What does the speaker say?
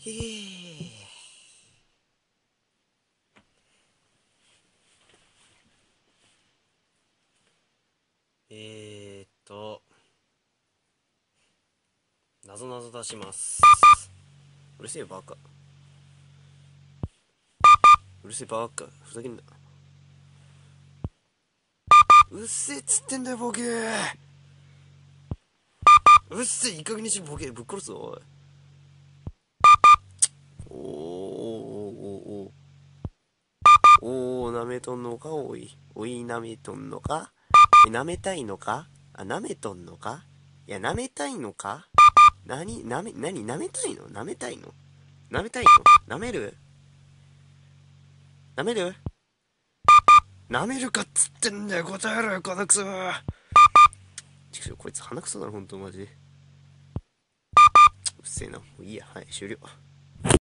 へえ。なぞなぞ出します。うるせえバカ。うるせえバカ。ふざけんな。うっせえっつってんだよボケ。うっせえ、いい加減にしろボケ。ぶっ殺すぞおい。おーなめとんのかおい。おいなめとんのか。なめたいのか。あ、なめとんのか。いや、なめたいのか。なめたいの。なめたいの。なめたいの。なめる。なめる。なめるかっつってんだよ。答えろよ、このクソ。ちくしょう、こいつ鼻くそだろ、ほんとマジで。うっせえな。もういいや。はい、終了。